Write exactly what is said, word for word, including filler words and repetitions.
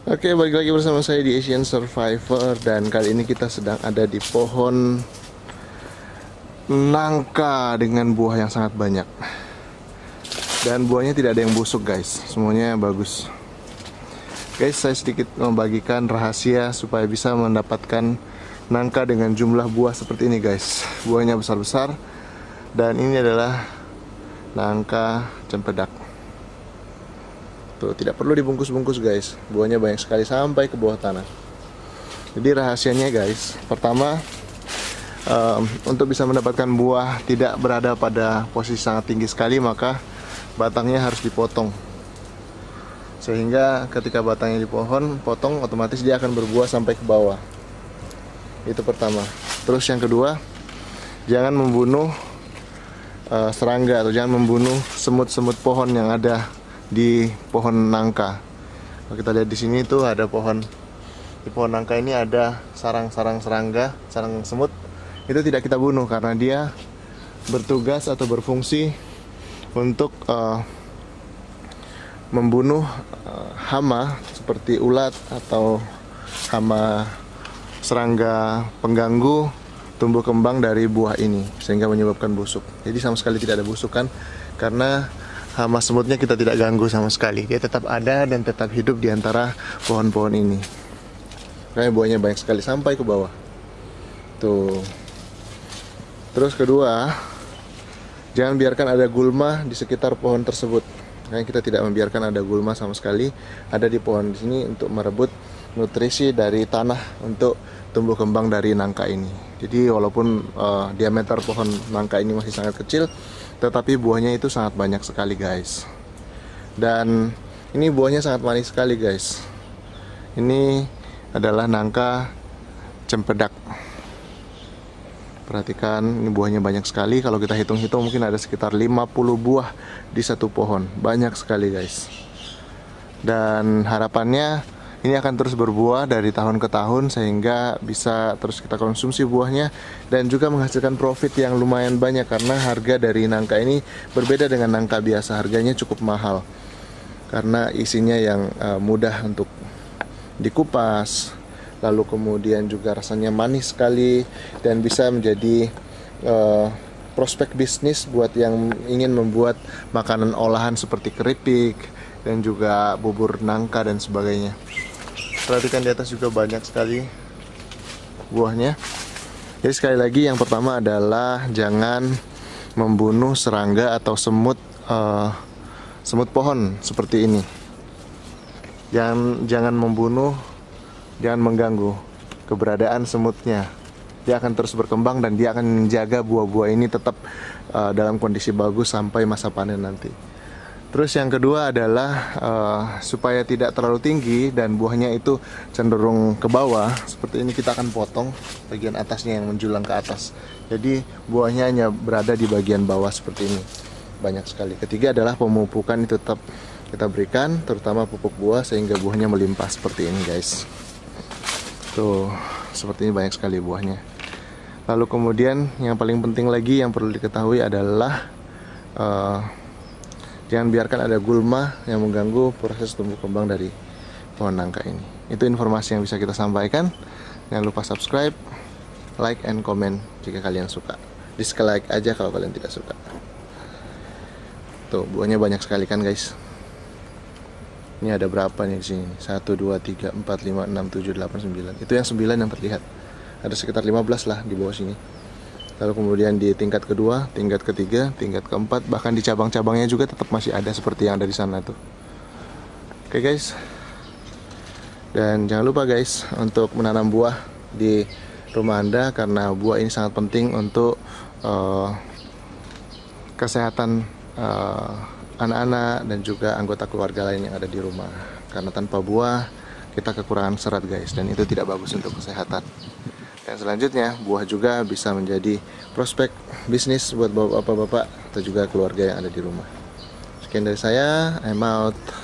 Oke, balik lagi bersama saya di Asian Survivor. Dan kali ini kita sedang ada di pohon nangka dengan buah yang sangat banyak. Dan buahnya tidak ada yang busuk guys, semuanya bagus. Guys, saya sedikit membagikan rahasia supaya bisa mendapatkan nangka dengan jumlah buah seperti ini guys. Buahnya besar-besar. Dan ini adalah nangka cempedak. Tuh, tidak perlu dibungkus-bungkus guys. Buahnya banyak sekali sampai ke bawah tanah. Jadi rahasianya guys, pertama um, untuk bisa mendapatkan buah tidak berada pada posisi sangat tinggi sekali, maka batangnya harus dipotong. Sehingga ketika batangnya di pohon potong, otomatis dia akan berbuah sampai ke bawah. Itu pertama. Terus yang kedua, jangan membunuh uh, serangga atau jangan membunuh semut-semut pohon yang ada di pohon nangka. Kalau kita lihat di sini tuh ada pohon, di pohon nangka ini ada sarang-sarang serangga, sarang semut. Itu tidak kita bunuh karena dia bertugas atau berfungsi untuk uh, membunuh uh, hama seperti ulat atau hama serangga pengganggu tumbuh kembang dari buah ini sehingga menyebabkan busuk. Jadi sama sekali tidak ada busukan karena hama semutnya kita tidak ganggu sama sekali. Dia tetap ada dan tetap hidup di antara pohon-pohon ini. Makanya buahnya banyak sekali sampai ke bawah. Tuh. Terus kedua, jangan biarkan ada gulma di sekitar pohon tersebut. Makanya kita tidak membiarkan ada gulma sama sekali ada di pohon di sini untuk merebut nutrisi dari tanah untuk tumbuh kembang dari nangka ini. Jadi walaupun uh, diameter pohon nangka ini masih sangat kecil, tetapi buahnya itu sangat banyak sekali guys. Dan ini buahnya sangat manis sekali guys. Ini adalah nangka cempedak. Perhatikan, ini buahnya banyak sekali. Kalau kita hitung-hitung mungkin ada sekitar lima puluh buah di satu pohon. Banyak sekali guys. Dan harapannya ini akan terus berbuah dari tahun ke tahun sehingga bisa terus kita konsumsi buahnya dan juga menghasilkan profit yang lumayan banyak karena harga dari nangka ini berbeda dengan nangka biasa. Harganya cukup mahal karena isinya yang uh, mudah untuk dikupas, lalu kemudian juga rasanya manis sekali dan bisa menjadi uh, prospek bisnis buat yang ingin membuat makanan olahan seperti keripik dan juga bubur nangka dan sebagainya. Perhatikan di atas juga banyak sekali buahnya. Jadi sekali lagi yang pertama adalah jangan membunuh serangga atau semut uh, semut pohon seperti ini. Jangan jangan membunuh, jangan mengganggu keberadaan semutnya. Dia akan terus berkembang dan dia akan menjaga buah-buah ini tetap uh, dalam kondisi bagus sampai masa panen nanti. Terus yang kedua adalah uh, supaya tidak terlalu tinggi dan buahnya itu cenderung ke bawah. Seperti ini kita akan potong bagian atasnya yang menjulang ke atas. Jadi buahnya hanya berada di bagian bawah seperti ini. Banyak sekali. Ketiga adalah pemupukan itu tetap kita berikan, terutama pupuk buah sehingga buahnya melimpah seperti ini guys. Tuh, seperti ini banyak sekali buahnya. Lalu kemudian yang paling penting lagi yang perlu diketahui adalah uh, jangan biarkan ada gulma yang mengganggu proses tumbuh kembang dari pohon nangka ini. Itu informasi yang bisa kita sampaikan. Jangan lupa subscribe, like, and comment jika kalian suka. Dislike aja kalau kalian tidak suka. Tuh, buahnya banyak sekali kan guys. Ini ada berapa nih di sini? satu, dua, tiga, empat, lima, enam, tujuh, delapan, sembilan. Itu yang sembilan yang terlihat. Ada sekitar lima belas lah di bawah sini. Lalu kemudian di tingkat kedua, tingkat ketiga, tingkat keempat, bahkan di cabang-cabangnya juga tetap masih ada seperti yang ada di sana tuh. Oke guys. Dan jangan lupa guys untuk menanam buah di rumah Anda karena buah ini sangat penting untuk uh, kesehatan uh, anak-anak dan juga anggota keluarga lain yang ada di rumah. Karena tanpa buah kita kekurangan serat guys, dan itu tidak bagus untuk kesehatan. Dan selanjutnya, buah juga bisa menjadi prospek bisnis buat bapak-bapak atau juga keluarga yang ada di rumah. Sekian dari saya, I'm out.